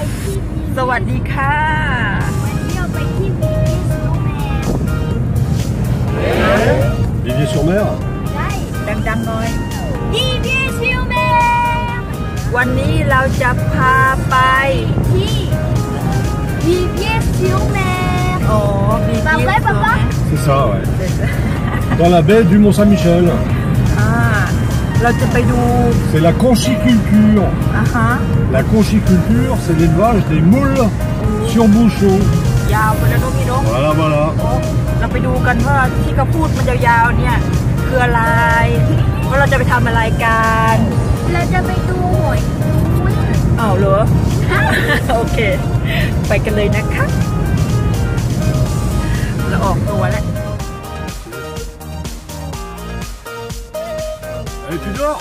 ที่สวัสดีค่ะวันนี้เราไปที่บีบีสโนว์แมน Vivier-sur-Mer ใช่ดังๆหน่อยบีบีสโนว์แมนวันนี้เราจะพาไปที่บีบีสโนว์แมนอ๋อบี Pas vrai, papa? C'est ça, ouais. Dans la baie du Mont-Saint-Michel. เราจะไปดู C'est la conchiculture. ฮะ La conchiculture, c'est l'élevage des moules sur bouchon. ยาวไปแล้วน้องพี่น้อง Voilà, voilà. เราไปดูกันว่าที่เขาพูดมันยาวๆเนี่ยคืออะไรว่าเราจะไปทำอะไรกันเราจะไปดูหอยมุ้ยอ้าวเหรอ โอเค ไปกันเลยนะคะเราออกตัวแล้ว Allez, tu dors?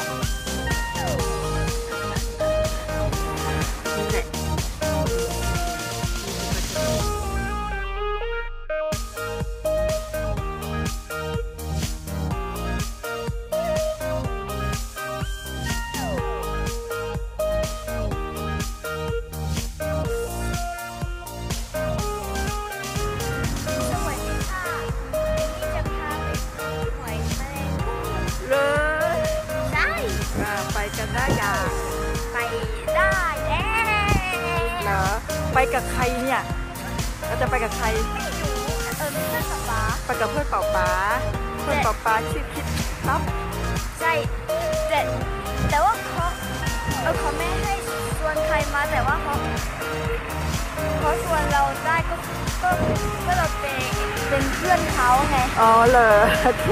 สวัสดีค่ะนี่จะพาไปดูหอยแมลงภู่เลยใช่ไปกันได้อย่างไปได้แล้วเหรอไปกับใครเนี่ยเราจะไปกับใครไม่รู้เพื่อนป๊าป๊าไปกับเพื่อนเป่าป๋าเพื่อนเป่าป๋าชื่อคิดครับใช่แต่ว่าเขาไม่ให้ชวนใครมาแต่ว่าเขาชวนเราได้ก็เราเป็นเพื่อนเขาไงอ๋อเหรอโอเค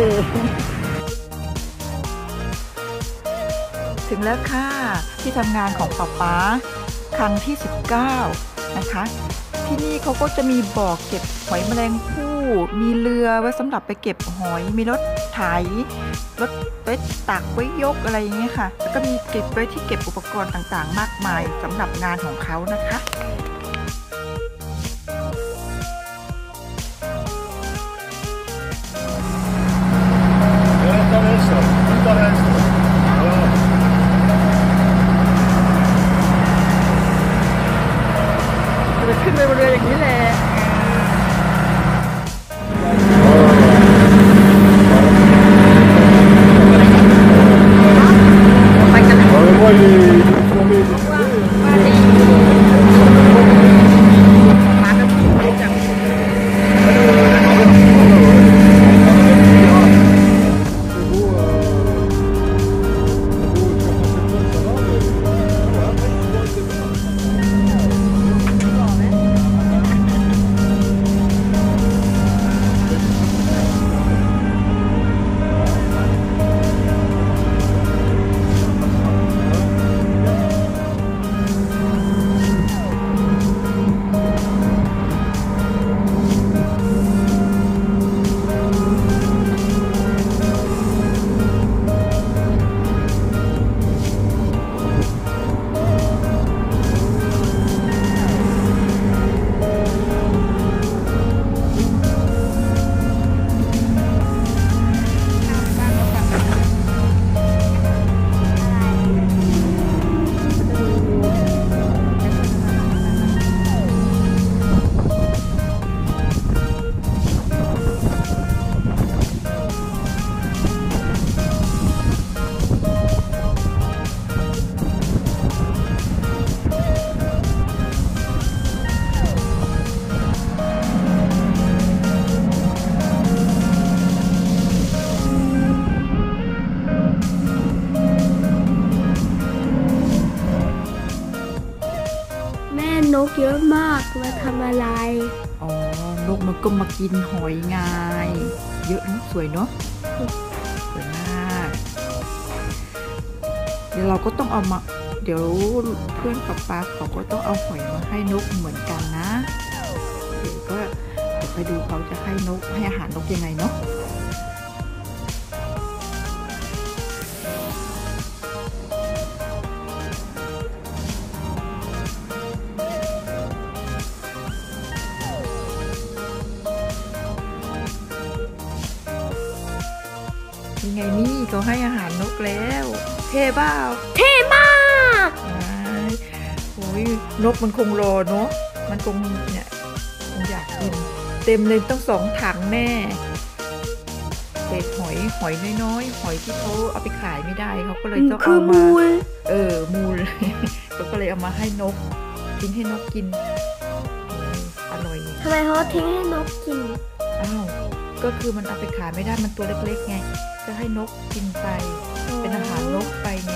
ถึงแล้วค่ะที่ทำงานของป๊าป๊าครั้งที่19นะคะที่นี่เขาก็จะมีบ่อเก็บหอยแมลงภู่มีเรือไว้สำหรับไปเก็บหอยมีรถไถรถไว้ตักไว้ยกอะไรอย่างเงี้ยค่ะแล้วก็มีเก็บไว้ที่เก็บอุปกรณ์ต่างๆมากมายสำหรับงานของเขานะคะ จะขึ้นไปบนเรืออย่างนี้แหละไปกันเลย Moi, il est formé. มาดีมากันที่จังนกเยอะมากมาทำอะไรอ๋อนกมันก็มากินหอยไงเยอะนะสวยเนาะสวยมากเดี๋ยวเราก็ต้องเอามาเดี๋ยวเพื่อนป๊าป๊าเขาก็ต้องเอาหอยมาให้นกเหมือนกันนะเดี๋ยวไปดูเขาจะให้นกให้อาหารนกยังไงเนาะ ยังไงนี่เขาให้อาหารนกแล้วเท่เปล่าเท่มากโอ้ยยนกมันคงรอเนาะมันคงเนี่ยคงอยากกินเต็มเลยต้อง2 ถังแน่เศษหอยน้อยๆหอยที่เขาเอาไปขายไม่ได้เขาก็เลยต้องเอามามูลเขาก็เลยเอามาให้นกทิ้งให้นกกินอร่อยทำไมเขาทิ้งให้นกกินอ้าวก็คือมันเอาไปขายไม่ได้มันตัวเล็กๆไงก็ให้นกกินไปเป็นอาหารนกไปไง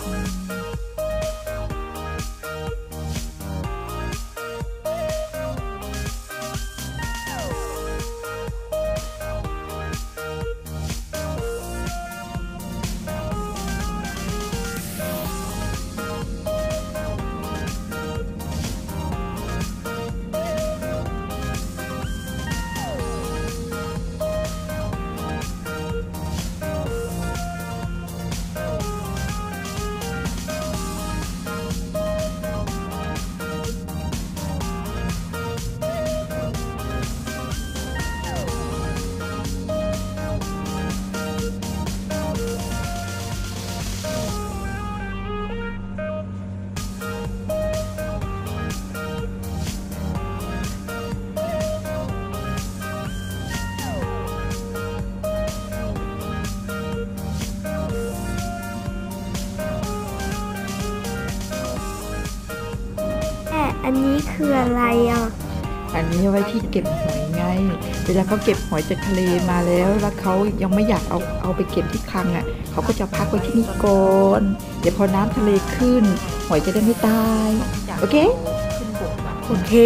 อันนี้คืออะไรอ่ะอันนี้ไว้ที่เก็บหอยไงเวลาเขาเก็บหอยจากทะเลมาแล้วเขายังไม่อยากเอาไปเก็บที่คลังอ่ะเขาก็จะพักไว้ที่นี่ก่อนเดี๋ยวพอน้ำทะเลขึ้นหอยจะได้ไม่ตายโอเคโอเค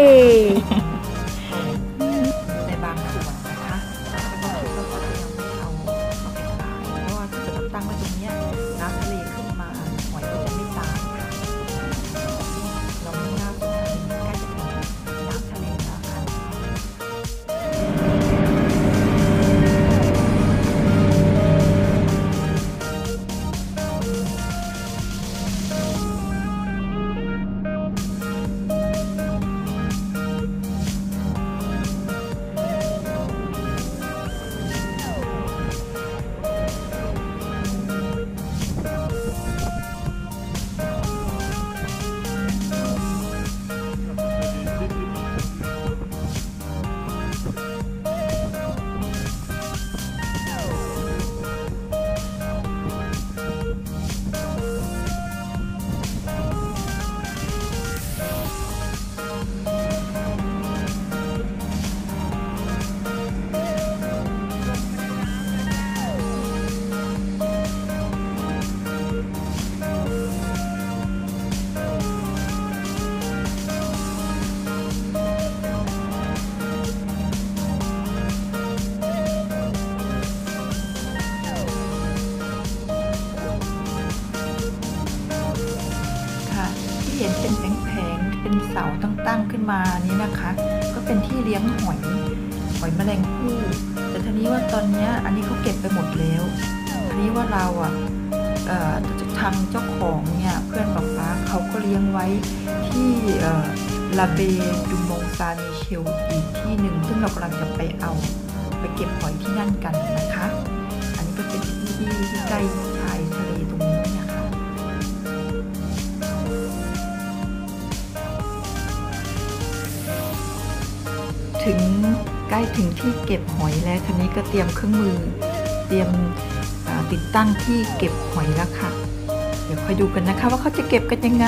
ในบางส่วนนะคะบางทีเขาก็ยังไม่เอาไปขายเพราะว่าถ้าเกิดตั้งไว้ตรงนี้น้ำทะเลขึ้นมาหอยก็จะไม่ตายเราไม่น่าจะใกล้จะถึงน้ำทะเลแล้วค่ะเห็นเป็นแผงๆเป็นเสาตั้งขึ้นมานี้นะคะก็เป็นที่เลี้ยงหอยแมลงภู่แต่ทีนี้ว่าตอนนี้อันนี้เขาเก็บไปหมดแล้วทีนี้ว่าเราทางเจ้าของเนี่ยเพื่อนป๊าเขาก็เลี้ยงไว้ที่ลาเบดูมงซาเนเชลอีกที่หนึ่งซึ่งเรากำลังจะไปเก็บหอยที่นั่นกันนะคะอันนี้ก็เป็นที่ใกล้ชายทะเลตรงนี้นะคะใกล้ถึงที่เก็บหอยแล้วทีนี้ก็เตรียมเครื่องมือเตรียมติดตั้งที่เก็บหอยแล้วค่ะเดี๋ยวคอยดูกันนะคะว่าเขาจะเก็บกันยังไง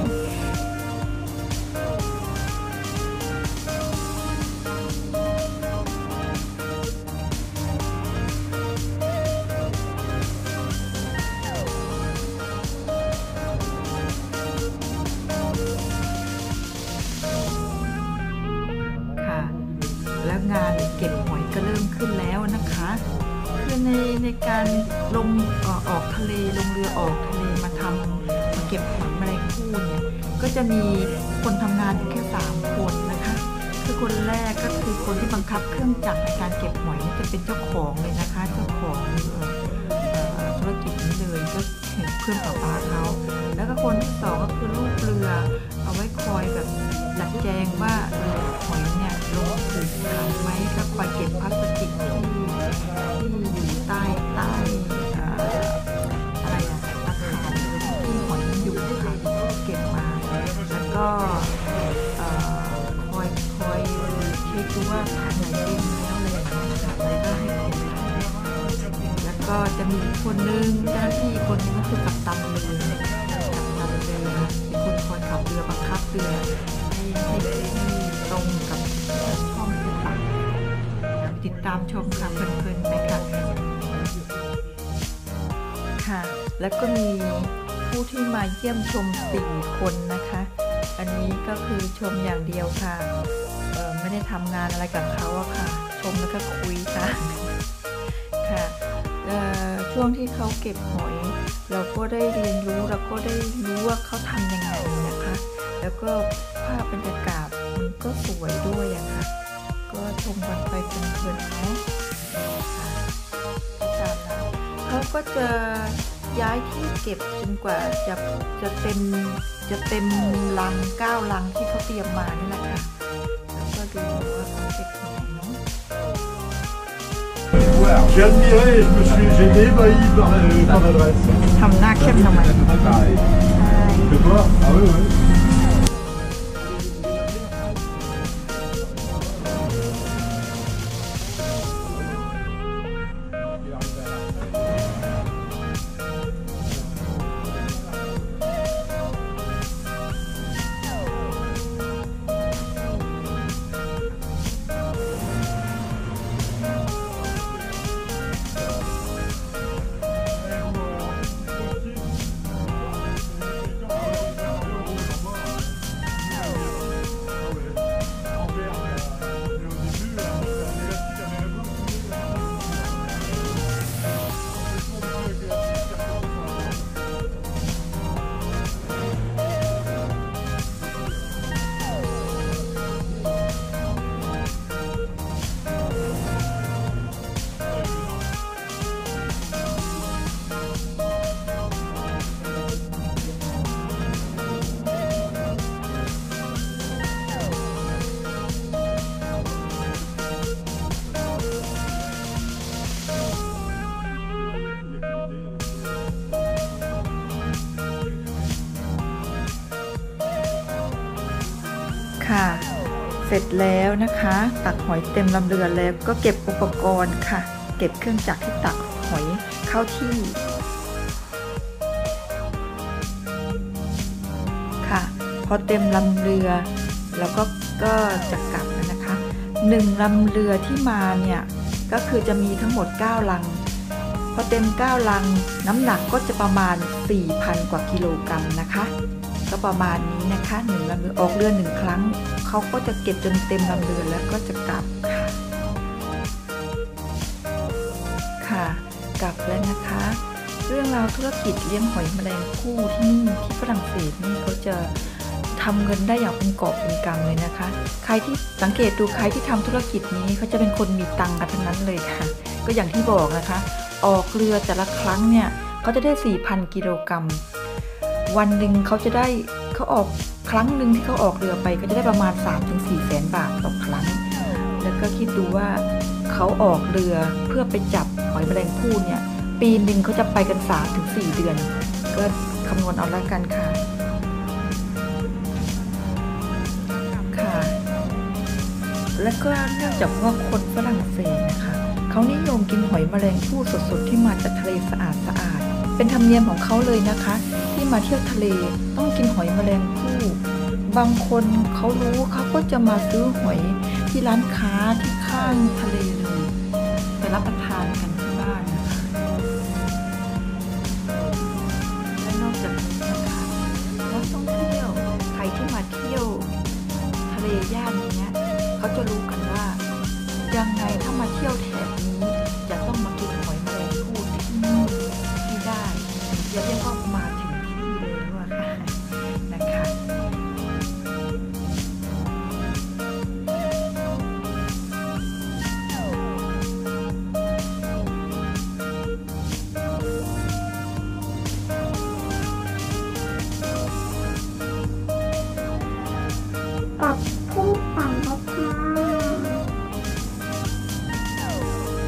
แล้วงานเก็บหอยก็เริ่มขึ้นแล้วนะคะคือในการลงออกทะเลลงเรือออกทะเลมาเก็บหอยแมลงภู่เนี่ยก็จะมีคนทำงานอยู่แค่3 คนนะคะคือคนแรกก็คือคนที่บังคับเครื่องจักรในการเก็บหอยนี่จะเป็นเจ้าของเลยนะคะเจ้าของธุรกิจนี้เลยก็เพื่อนป๊าเขาแล้วก็คนที่2ก็คือลูกเรือเอาไว้คอยแบบจัดแจงว่าหอยเนี่ยลงถูกขังไหมก็คอยเก็บพลาสติกที่อยู่ใต้อะไรตะข่ายที่หอยอยู่ค่ะเก็บมาแล้วเอ่อคอยเช็คดูว่าถังไหนเต็มแล้วอะไรอย่างเงี้ยถังไหนก็ให้เต็มแล้วก็จะมีคนนึงเจ้าหน้าที่คนนึงก็คือกัปตันเรือเป็นคนคอยขับเรือบังคับเรือให้ตรงกับช่องต่างๆติดตามชมค่ะเพลินๆไปค่ะค่ะแล้วก็มีผู้ที่มาเยี่ยมชม4 คนนะคะอันนี้ก็คือชมอย่างเดียวค่ะไม่ได้ทำงานอะไรกับเขาอะค่ะชมแล้วก็คุยค่ะค่ะช่วงที่เขาเก็บหอยเราก็ได้เรียนรู้เราก็ได้รู้ว่าเขาทำยังไงนะคะแล้วก็ภาพบรรยากาศมันก็สวยด้วยอะค่ะก็ชมกันไปเพลินๆนะเขาก็จะย้ายที่เก็บจนกว่าจะเต็มลัง9 ลังที่เขาเตรียมมานี่แหละค่ะแล้วก็ดูว่าเขาเก็บยังไงเนาะ J'ai admiré et j'ai été ébahi par l'adresse. ทำหน้าเข้มทำไม Pareil. ใช่ C'est toi? Ah oui, oui. ค่ะเสร็จแล้วนะคะตักหอยเต็มลำเรือแล้วก็เก็บอุปกรณ์ค่ะเก็บเครื่องจักรที่ตักหอยเข้าที่ค่ะพอเต็มลำเรือแล้วก็จะกลับนะคะ1 ลำเรือที่มาเนี่ยก็คือจะมีทั้งหมด9 ลังพอเต็ม9 ลังน้ำหนักก็จะประมาณ 4,000 กว่ากิโลกรัมนะคะก็ประมาณนี้นะคะ1 ลำเรือออกเรือ1 ครั้งเขาก็จะเก็บจนเต็มลำเรือแล้วก็จะกลับค่ะกลับแล้วนะคะเรื่องราวธุรกิจเลี้ยงหอยแมลงภู่ที่นี่ที่ฝรั่งเศสนี่เขาจะทำเงินได้อย่างเป็นกอบเป็นกำเลยนะคะใครที่สังเกตดูใครที่ทำธุรกิจนี้เขาจะเป็นคนมีตังค์กันทั้งนั้นเลยค่ะก็อย่างที่บอกนะคะออกเรือแต่ละครั้งเนี่ยเขาจะได้ 4,000 กิโลกรัมวันหนึ่งเขาออกครั้งหนึ่งที่เขาออกเรือไปก็จะได้ประมาณ 3-4 แสนบาทต่อครั้งแล้วก็คิดดูว่าเขาออกเรือเพื่อไปจับหอยแมลงภู่เนี่ยปีหนึ่งเขาจะไปกัน 3-4 เดือนก็คำนวณเอาแล้วกันค่ะและก็เนื่องจากว่าคนฝรั่งเศสนะคะเขานิยมกินหอยแมลงภู่สดๆที่มาจากทะเลสะอาดเป็นธรรมเนียมของเขาเลยนะคะที่มาเที่ยวทะเลต้องกินหอยแมลงภู่บางคนเขารู้เขาก็จะมาซื้อหอยที่ร้านค้าที่ข้างทะเลเลยไปรับประทานกันที่บ้านนะคะและนอกจากนี้นะคะนักท่องเที่ยวใครที่มาเที่ยวทะเลย่านนี้เขาจะรู้กันว่ายังไงถ้ามาเที่ยวแถบนี้จะต้องมากินหอยแมลงภู่ที่นี่ที่ได้อย่าเรียกว่ามาถึงที่นี่เลยว่าค่ะนะคะกับผู้ปั่นรถค่ะ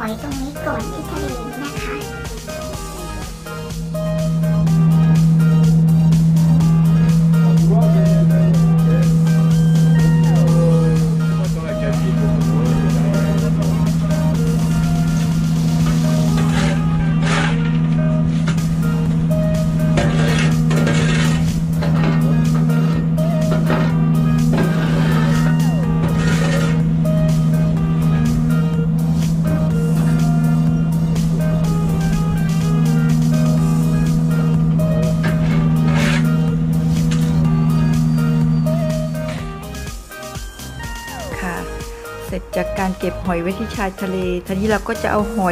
อยตรงนี้ก่อนที่ทะเลนะคะค่ะเสร็จจากการเก็บหอยไว้ที่ชายทะเลทีนี้เราก็จะเอาหอย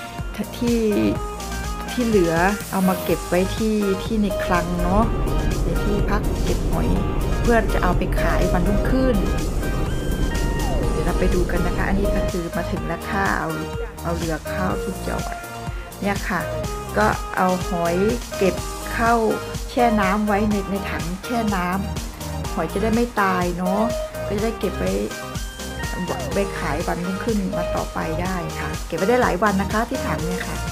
ที่เหลือเอามาเก็บไว้ที่ในคลังเนาะในที่พักเก็บหอยเพื่อจะเอาไปขายวันรุ่งขึ้นเดี๋ยวเราไปดูกันนะคะอันนี้ก็คือมาถึงแล้วค่ะเอาเรือเข้าที่จอดเนี่ยค่ะก็เอาหอยเก็บเข้าแช่น้ำไว้ในถังแช่น้ำหอยจะได้ไม่ตายเนาะก็จะได้เก็บไว้ขายวันรุ่งขึ้นมาต่อไปได้ค่ะเก็บไว้ได้หลายวันนะคะที่ถังเนี่ยค่ะ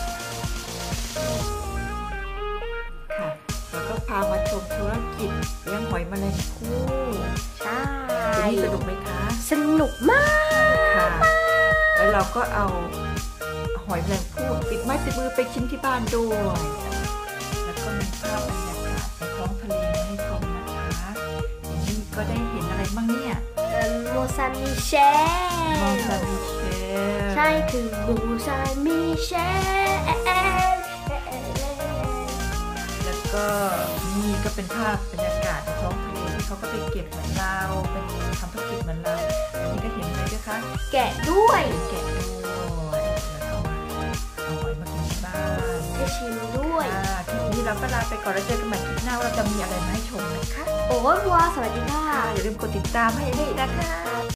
เราก็พามาชมธุรกิจเลี้ยงหอยแมลงภู่ใช่ทีนี้สนุกไหมคะสนุกมากค่ะแล้วเราก็เอาหอยแมลงภู่ติดไม้ติดมือไปชิมที่บ้านด้วยแล้วก็มีภาพบรรยากาศในท้องทะเลมาให้ชมนะคะอย่างนี้ก็ได้เห็นอะไรบ้างเนี่ยโมซามิเชมองซาบิเชลใช่คือโมซามิเชแล้วก็นี่ก็เป็นภาพบรรยากาศในท้องทะเลที่เขาก็ไปเก็บเหมือนเราเป็นทำธุรกิจเหมือนเราอันนี้ก็เห็นอะไรด้วยคะแกะด้วยแกะด้วยแล้วก็เอาหอยมากินที่บ้านให้ชิมด้วยค่ะคลิปนี้เราก็ลาไปก่อนแล้วเจอกันใหม่คลิปหน้าว่าเราจะมีอะไรมาให้ชมนะคะโอ้วัวสวัสดีค่ะอย่าลืมกดติดตามให้ด้วยนะคะ